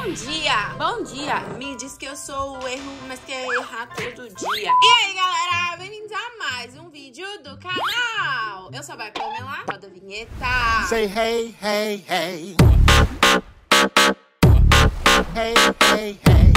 Bom dia! Bom dia! Me diz que eu sou o erro, mas quer errar todo dia. E aí, galera? Bem-vindos a mais um vídeo do canal! Eu sou a Pamela, roda a vinheta. Say hey, hey, hey. Hey, hey, hey.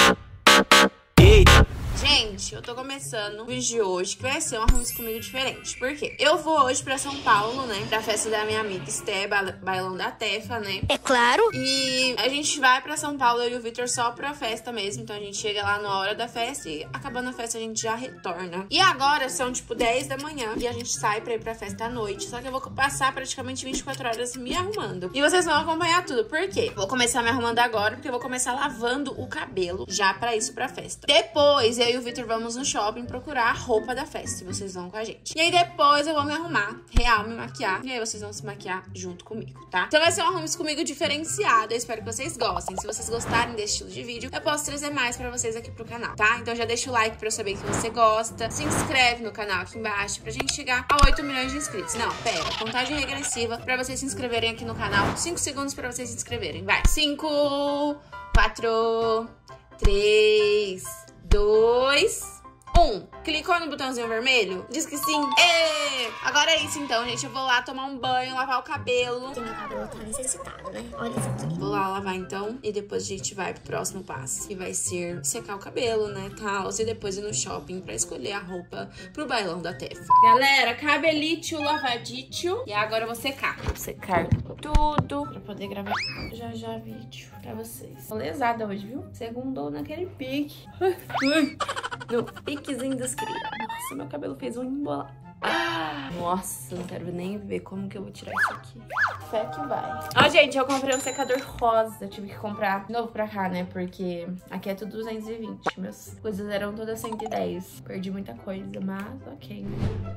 Gente, eu tô começando o vídeo de hoje, que vai ser um Arrume-se Comigo diferente. Por quê? Eu vou hoje pra São Paulo, né? Pra festa da minha amiga Esté, bailão da Tefa, né? É claro. E a gente vai pra São Paulo, eu e o Victor, só pra festa mesmo. Então a gente chega lá na hora da festa e acabando a festa a gente já retorna. E agora são tipo 10 da manhã e a gente sai pra ir pra festa à noite. Só que eu vou passar praticamente 24 horas me arrumando. E vocês vão acompanhar tudo. Por quê? Vou começar me arrumando agora, porque eu vou começar lavando o cabelo já pra isso, pra festa. Depois, eu e o Victor vamos no shopping procurar a roupa da festa. E vocês vão com a gente. E aí depois eu vou me arrumar, real, me maquiar. E aí vocês vão se maquiar junto comigo, tá? Então vai ser um Arrume-se Comigo diferenciado. Eu espero que vocês gostem. Se vocês gostarem desse estilo de vídeo, eu posso trazer mais pra vocês aqui pro canal, tá? Então já deixa o like pra eu saber que você gosta. Se inscreve no canal aqui embaixo pra gente chegar a 8 milhões de inscritos. Não, pera. Contagem regressiva pra vocês se inscreverem aqui no canal. 5 segundos pra vocês se inscreverem. Vai. 5, 4, 3, 2... 1. Clicou no botãozinho vermelho? Diz que sim. Agora é isso então, gente. Eu vou lá tomar um banho, lavar o cabelo. Porque meu cabelo tá necessitado, né? Olha isso aqui. Vou lá lavar então e depois a gente vai pro próximo passo. Que vai ser secar o cabelo, né, tal. E depois ir no shopping pra escolher a roupa pro bailão da Tefa. Galera, cabelito lavadito. E agora eu vou secar. Vou secar tudo pra poder gravar já vídeo pra vocês. Tô lesada hoje, viu? Segundou naquele pique. No piquezinho dos crias. Nossa, meu cabelo fez um embolado. Nossa, não quero nem ver como que eu vou tirar isso aqui. Fé que vai. Ó, gente, eu comprei um secador rosa. Eu tive que comprar de novo pra cá, né? Porque aqui é tudo 220. Minhas coisas eram todas 110. Perdi muita coisa, mas ok.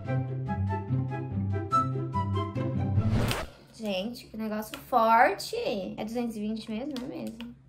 Gente, que negócio forte. É 220 mesmo, não é mesmo?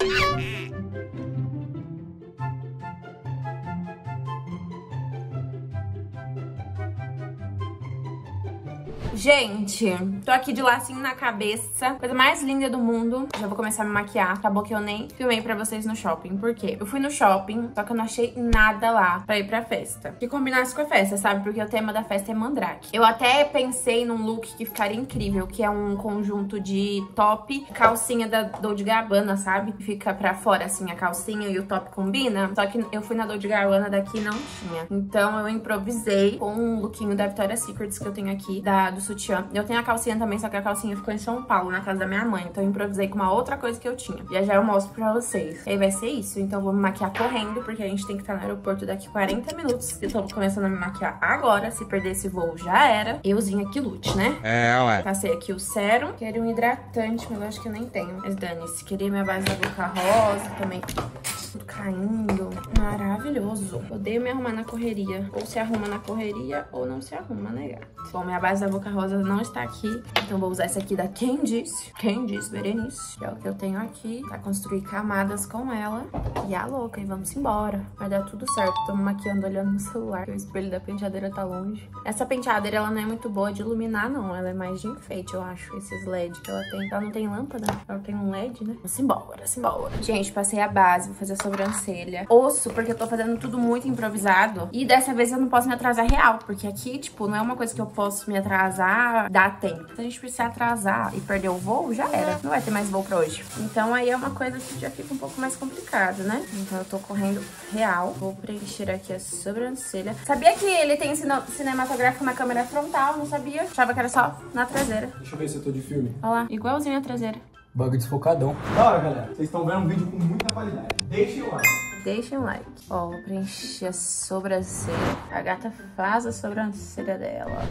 Gente, tô aqui de lacinho na cabeça. Coisa mais linda do mundo. Já vou começar a me maquiar. Acabou que eu nem filmei pra vocês no shopping. Por quê? Eu fui no shopping, só que eu não achei nada lá pra ir pra festa que combinasse com a festa, sabe? Porque o tema da festa é mandrake. Eu até pensei num look que ficaria incrível, que é um conjunto de top, calcinha da Dolce & Gabbana, sabe? Fica pra fora, assim, a calcinha e o top combina. Só que eu fui na Dolce & Gabbana, daqui não tinha. Então eu improvisei com um lookinho da Victoria's Secret que eu tenho aqui, do sutiã. Eu tenho a calcinha também, só que a calcinha ficou em São Paulo, na casa da minha mãe. Então eu improvisei com uma outra coisa que eu tinha. E já eu mostro pra vocês. E aí vai ser isso. Então eu vou me maquiar correndo, porque a gente tem que estar no aeroporto daqui 40 minutos. Eu tô começando a me maquiar agora. Se perder esse voo, já era. Euzinha que lute, né? Ué. Passei aqui o sérum. Queria um hidratante, mas eu acho que eu nem tenho. Mas dane-se. Queria minha base da boca rosa também. Tudo caindo. Maravilhoso. Odeio me arrumar na correria. Ou se arruma na correria, ou não se arruma, né, gato? Bom, minha base da boca rosa não está aqui. Então vou usar essa aqui da Candice. Candice Berenice. Que é o que eu tenho aqui. Pra construir camadas com ela. E a louca. E vamos embora. Vai dar tudo certo. Tô me maquiando olhando no celular. Porque o espelho da penteadeira tá longe. Essa penteadeira, ela não é muito boa de iluminar, não. Ela é mais de enfeite, eu acho. Esses LED que ela tem. Ela não tem lâmpada. Ela tem um LED, né? Vamos embora, simbora. Gente, passei a base. Vou fazer a sobrancelha. Osso, porque eu tô fazendo tudo muito improvisado. E dessa vez eu não posso me atrasar real. Porque aqui, tipo, não é uma coisa que eu posso me atrasar, dá tempo. Se a gente precisar atrasar e perder o voo, já era. Não vai ter mais voo pra hoje. Então aí é uma coisa que já fica um pouco mais complicado, né? Então eu tô correndo real. Vou preencher aqui a sobrancelha. Sabia que ele tem cinematográfico na câmera frontal? Não sabia. Achava que era só na traseira. Deixa eu ver se eu tô de filme. Olha lá, igualzinho a traseira. Bug desfocadão. Da hora, galera. Vocês estão vendo um vídeo com muita qualidade. Deixem o like. Deixem um like. Ó, vou preencher a sobrancelha. A gata faz a sobrancelha dela.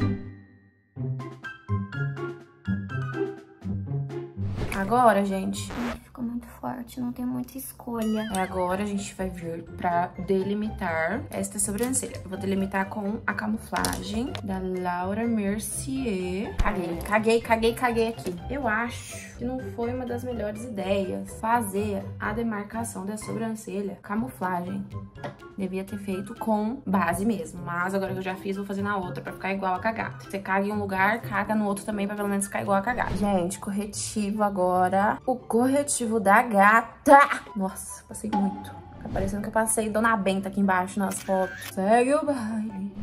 Agora, gente, Ficou muito forte, não tem muita escolha. agora a gente vai vir pra delimitar esta sobrancelha. Eu vou delimitar com a camuflagem da Laura Mercier. Caguei aqui. Eu acho que não foi uma das melhores ideias fazer a demarcação da sobrancelha camuflagem. Devia ter feito com base mesmo, mas agora que eu já fiz, vou fazer na outra pra ficar igual a cagada. Você caga em um lugar, caga no outro também pra pelo menos ficar igual a cagada. Gente, corretivo agora Agora, o corretivo da gata. Nossa, passei muito. Tá parecendo que eu passei Dona Benta aqui embaixo nas fotos. Segue o baile.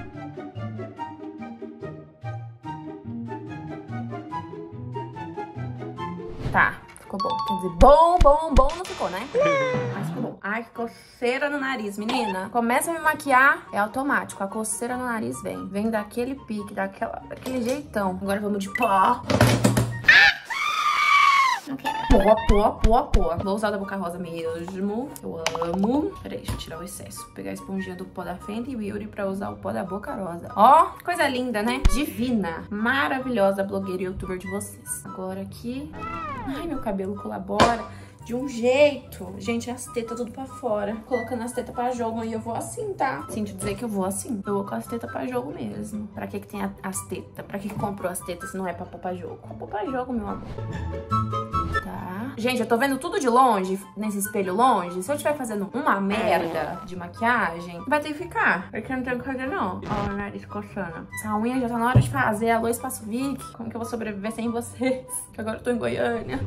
Tá, ficou bom. Quer dizer, bom não ficou, né? Mas ficou bom. Ai, que coceira no nariz, menina. Começa a me maquiar, é automático. A coceira no nariz vem. Vem daquele pique, daquele jeitão. Agora vamos de pó. Pó. Vou usar o da Boca Rosa mesmo. Eu amo. Peraí, deixa eu tirar o excesso. Vou pegar a esponjinha do pó da Fenty Beauty pra usar o pó da Boca Rosa. Ó, coisa linda, né? Divina. Maravilhosa blogueira e youtuber de vocês. Agora aqui. Ai, meu cabelo colabora de um jeito. Gente, as tetas tudo pra fora. Colocando as tetas pra jogo aí, eu vou assim, tá? Sinto dizer que eu vou assim. Eu vou com as tetas pra jogo mesmo. Pra que tem as tetas? Pra que comprou as tetas se não é pra pôr pra jogo? Pra pôr pra jogo, meu amor. Tá. Gente, eu tô vendo tudo de longe, nesse espelho longe. Se eu estiver fazendo uma merda de maquiagem, vai ter que ficar. Porque eu não tenho o que fazer, não. Ó, o nariz coçando. Essa unha já tá na hora de fazer. Alô, Espaço Vic. Como que eu vou sobreviver sem vocês? Que agora eu tô em Goiânia.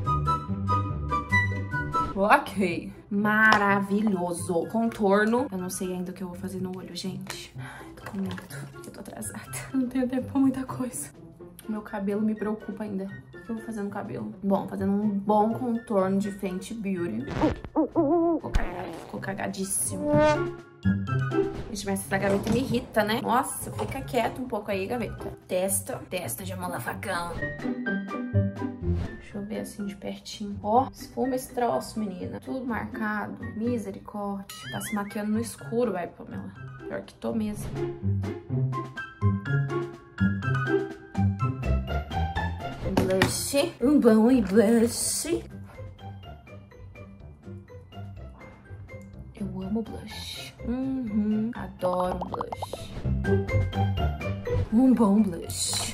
Ok. Maravilhoso. Contorno. Eu não sei ainda o que eu vou fazer no olho, gente. Ai, tô com medo. Eu tô atrasada. Não tenho tempo pra muita coisa. Meu cabelo me preocupa ainda. O que eu vou fazer no cabelo? Bom, fazendo um bom contorno de Fenty Beauty. Ficou cagadíssimo. Gente, mas essa gaveta me irrita, né? Nossa, fica quieto um pouco aí, gaveta. Testa de amor facão. Deixa eu ver assim de pertinho. Ó, esfuma esse troço, menina. Tudo marcado. Misericórdia. Tá se maquiando no escuro, vai, Pamela. Pior que tô mesmo. Blush. Um bom blush. Eu amo blush. Adoro blush. Um bom blush.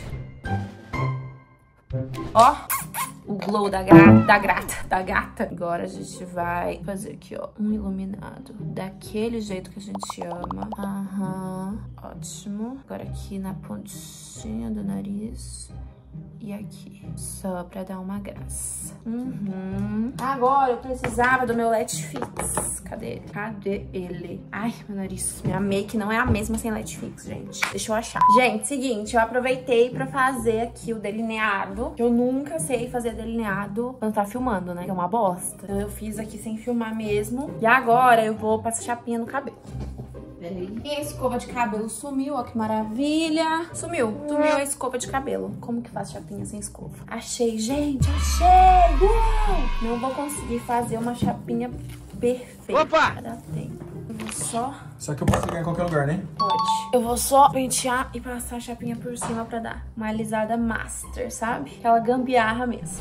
Ó, o glow da gata. Agora a gente vai fazer aqui, ó, um iluminado daquele jeito que a gente ama. Ótimo. Agora aqui na pontinha do nariz. E aqui, só pra dar uma graça. Agora eu precisava do meu Letfix. Cadê ele? Ai, meu nariz. Minha make não é a mesma sem Letfix, gente. Deixa eu achar. Gente, seguinte, eu aproveitei pra fazer aqui o delineado. Eu nunca sei fazer delineado quando tá filmando, né? Que é uma bosta. Então eu fiz aqui sem filmar mesmo. E agora eu vou passar chapinha no cabelo. E a escova de cabelo sumiu, ó que maravilha. Sumiu a escova de cabelo. Como que faz chapinha sem escova? Achei, gente, achei! Uau! Não vou conseguir fazer uma chapinha perfeita. Opa! Dá tempo. Eu vou Só que eu posso pegar em qualquer lugar, né? Pode. Eu vou só pentear e passar a chapinha por cima pra dar uma alisada master, sabe? Aquela gambiarra mesmo.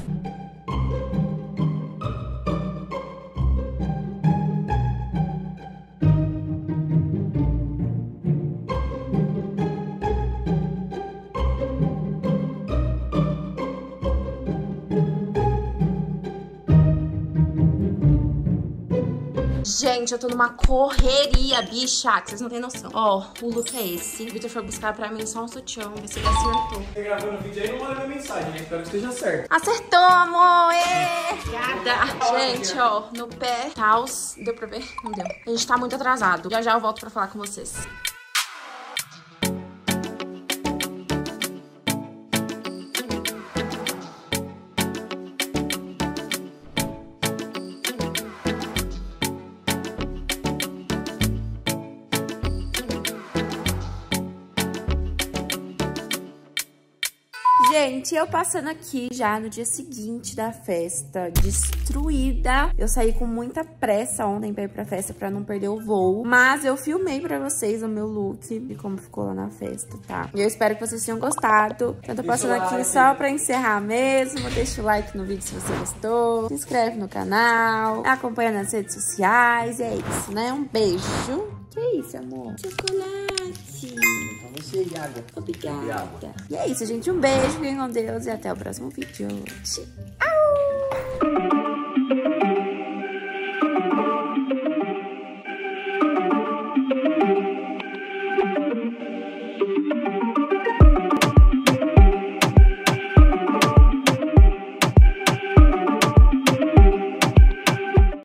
Gente, eu tô numa correria, bicha, que vocês não têm noção. Ó, o look é esse. O Victor foi buscar pra mim só um sutiã, ver se ele acertou. Você gravando o vídeo aí, não manda minha mensagem, né? Espero que esteja certo. Acertou, amor! Obrigada! Gente, ó, no pé, tals. Deu pra ver? Não deu. A gente tá muito atrasado. Já eu volto pra falar com vocês. Gente, eu passando aqui já no dia seguinte da festa, destruída. Eu saí com muita pressa ontem pra ir pra festa pra não perder o voo. Mas eu filmei pra vocês o meu look e como ficou lá na festa, tá? E eu espero que vocês tenham gostado. Eu tô passando aqui só pra encerrar mesmo. Deixa o like no vídeo se você gostou. Se inscreve no canal. Acompanha nas redes sociais. E é isso, né? Um beijo. Que isso, amor? Chocolate. Pra você e água. Obrigada. E é isso, gente. Um beijo, fiquem com Deus e até o próximo vídeo. Tchau.